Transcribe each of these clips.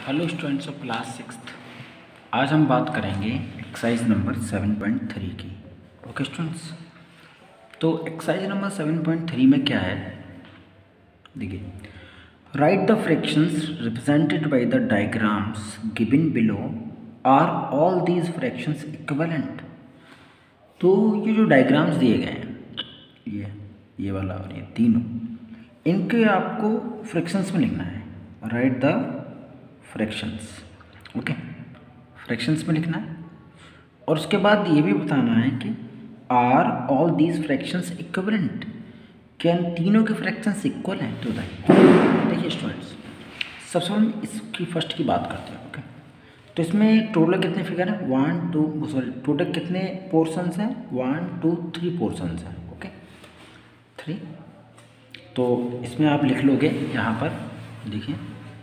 Hello students of class 6th। आज हम बात करेंगे एक्सरसाइज नंबर 7.3 की। ओके स्टूडेंट्स, तो एक्सरसाइज नंबर 7.3 में क्या है, देखिए, write the fractions represented by the diagrams given below are all these fractions equivalent. तो ये जो डायग्राम्स दिए गए हैं, ये वाला और ये तीनों, इनके आपको फ्रैक्शंस में लिखना है। Write the fractions, okay, fractions में लिखना है। और उसके बाद ये भी बताना है कि are all these fractions equivalent, क्या इन तीनों के फ्रैक्शंस इक्वल हैं। तो देखिए स्टूडेंट्स, सबसे पहले इसकी फर्स्ट की बात करते हैं। ओके, तो इसमें टोटल कितने फिगर हैं, 1 2 सॉरी टोटल कितने पोर्शंस हैं, 1 2 3 पोर्शंस हैं। ओके 3। तो इसमें आप लिख लोगे यहाँ पर, देखिए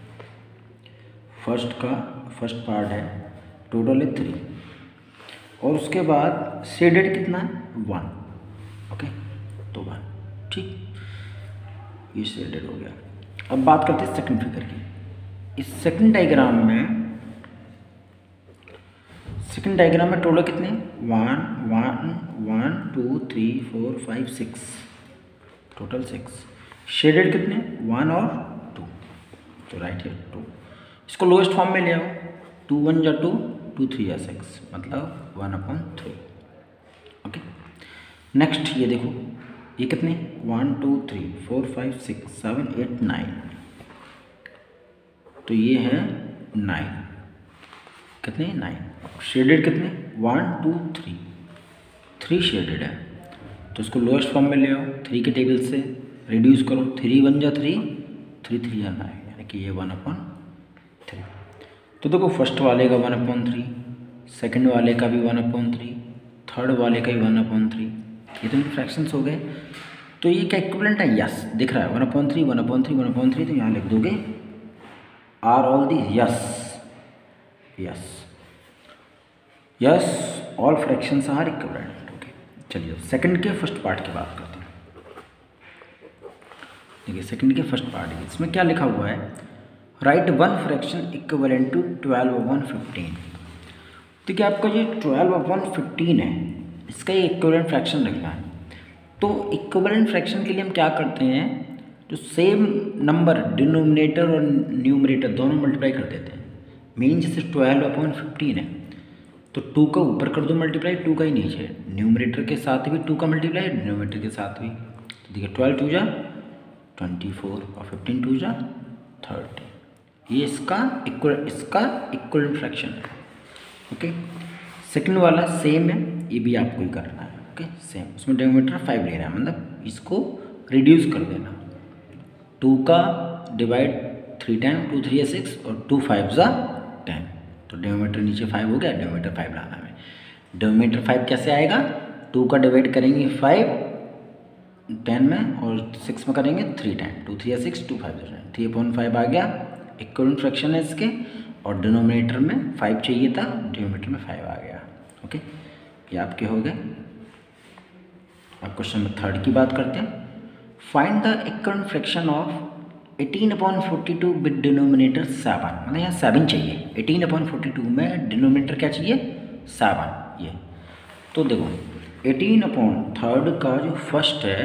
फर्स्ट पार्ट है, टोटल है 3, और उसके बाद शेडेड कितना है 1। ओके, तो 1, ठीक, ये शेडेड हो गया। अब बात करते हैं सेकंड फिगर की। इस सेकंड डायग्राम में टोटल कितने, 1 1 2 3 4 5 6, टोटल 6। शेडेड कितने, 1 और 2, तो राइट है 2। इसको लोएस्ट फॉर्म में ले आओ, 2 1 जा 2, 2 3 जा 6, मतलब 1/3। ओके, नेक्स्ट ये देखो, ये कितने, 1 2 3 4 5 6 7 8 9, तो ये है 9, कितने 9। शेडेड कितने, 1 2 3, 3 शेडेड है, तो इसको लोएस्ट फॉर्म में ले आओ, 3 के टेबल से रिड्यूस करो, 3 1 जा 3, 3 3 जा 9, यानी कि ये 1/3। तो देखो फर्स्ट वाले का 1/3, सेकंड वाले का भी 1/3, थर्ड वाले का भी 1/3, ये तो इनके फ्रैक्शंस हो गए। तो ये क्या इक्विवेलेंट है, यस दिख रहा है, 1/3 1/3 1/3, तो यहाँ लिख दोगे are all the, yes all fractions are equivalent. Okay, चलिए सेकंड के फर्स्ट पार्ट की बात करते हैं। देखिए सेकंड के फर्स्ट पार्ट है, इसमें क्या लिखा हुआ है, write one fraction equivalent to 12/15। तो क्या आपका ये 12/15 है, इसका ये इक्विवेलेंट फ्रैक्शन लिखना है। तो इक्विवेलेंट फ्रैक्शन के लिए हम क्या करते हैं, जो सेम नंबर डिनोमिनेटर और न्यूमरेटर दोनों मल्टीप्लाई कर देते हैं। मीन जैसे 12/15 है, तो 2 का ऊपर कर दो मल्टीप्लाई, 2 का ही नीचे, न्यूमरेटर के साथ भी 2 का मल्टीप्लाई, डिनोमिनेटर के साथ भी। तो देखिए 12 2 जा 24 और 15 2 जा 30, ये इसका इक्वल फ्रैक्शन है। ओके, सेकंड वाला सेम है, ये भी आपको ही करना है। ओके सेम, उसमें डिनोमिनेटर 5 लेना है, मतलब इसको रिड्यूस कर देना। 2 का डिवाइड 3 टाइम, 2 3 6 और 2 5 10, तो डिनोमिनेटर नीचे 5 हो गया, डिनोमिनेटर 5 लाना है। डिनोमिनेटर 5 कैसे आएगा, 2 का डिवाइड करेंगे 5 10 में और 6 में करेंगे 3 टाइम, 2 3 6 2 5 3/5 आ गया, इक्वल फ्रैक्शन है इसके। और डिनोमिनेटर में 5 चाहिए था, डिनोमिनेटर में 5 आ गया। ओके, ये आपके हो गए। अब क्वेश्चन नंबर 3 की बात करते हैं। Find the equal fraction of 18/42 with denominator 7, मतलब यहाँ 7 चाहिए। 18/42 में डिनोमिनेटर क्या चाहिए, 7। ये तो देखो 18/3 का जो फर्स्ट है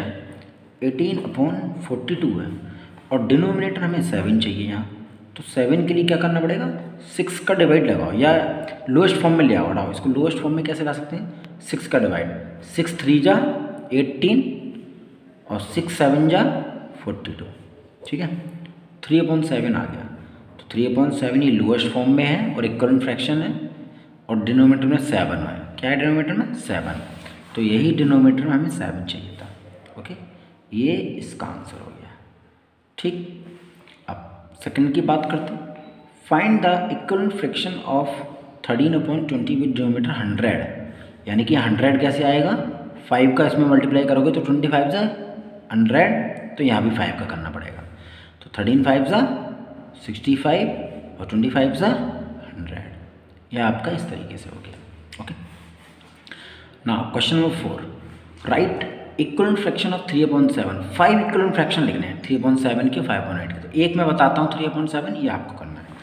18/42 है, और डिनोमिनेटर हमें 7 चाहिए यहाँ। तो 7 के लिए क्या करना पड़ेगा, 6 का डिवाइड लगाओ, या लोएस्ट फॉर्म में ले आओ, हटाओ इसको। लोएस्ट फॉर्म में कैसे ला सकते हैं, 6 का डिवाइड, 6 3 जा 18 और 6 7 जा 42, ठीक है, 3/7 आ गया। तो 3/7 ये लोएस्ट फॉर्म में है और इक्वल फ्रैक्शन है, और डिनोमिनेटर में 7 है। क्या है डिनोमिनेटर में, 7, तो यही डिनोमिनेटर में हमें 7 चाहिए था। ओके, ये इसका आंसर हो गया, ठीक। सेकंड की बात करते हैं। Find the equal fraction of 13/20 with denominator 100, यानी कि 100 कैसे आएगा, 5 का इसमें मल्टीप्लाई करोगे तो 25 जा 100, तो यहाँ भी 5 का करना पड़ेगा। तो 13 5 जा 65 और 25 जा 100, यह आपका इस तरीके से हो गया। Okay, now question number 4, right equal fraction of 3/7। 5 equal fraction लिखने हैं, 3/7 के 5/8 के। तो एक मैं बताता हूँ 3/7, ये आपको करना है।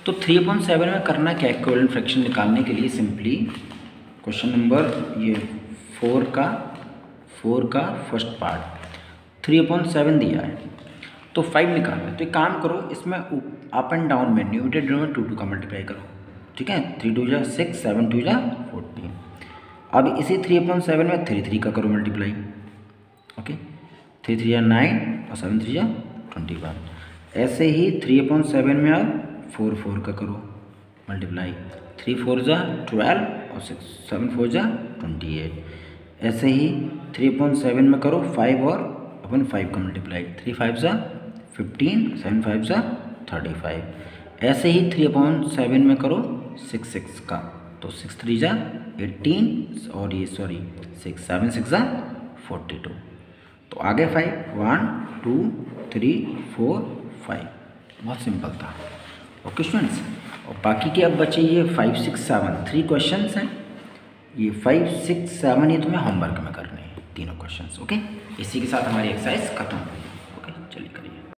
तो 3/7 में करना क्या, इक्विवेलेंट फ्रैक्शन निकालने के लिए सिंपली क्वेश्चन नंबर ये 4 का फर्स्ट पार्ट 3/7 दिया है तो 5 निकालना है। तो एक काम करो, इसमें अप एंड डाउन में न्यूमरेटर में 2 का मल्टीप्लाई करो, ठीक है। 3 2 जा 6, 7 2 जा 14। अब इसी 3/7 में 3 का करो मल्टीप्लाई, ओके। 3 3 जा 9 और 7 3 जा 21। ऐसे ही 3/7 में अब 4 का करो मल्टीप्लाई, 3 4 जा 12 और 7 4 जा 28। ऐसे ही 3/7 में करो 5 और 5 का मल्टीप्लाई, 3 5 जा 15, 7 5 जा 35। ऐसे ही 3/7 में करो 6 का, तो 6 3 जा 18 और ये 6 7 6 जा 42। तो आगे 5 1 2 3 4 5, बहुत सिंपल था। ओके स्टूडेंट्स, और बाकी के अब बचे ये 5 6 7 3 क्वेश्चंस हैं। ये 5 6 7 ये तुम्हें होमवर्क में करने हैं तीनों क्वेश्चंस, ओके। इसी के साथ हमारी एक्सरसाइज खत्म हुई। ओके चलिए करिए।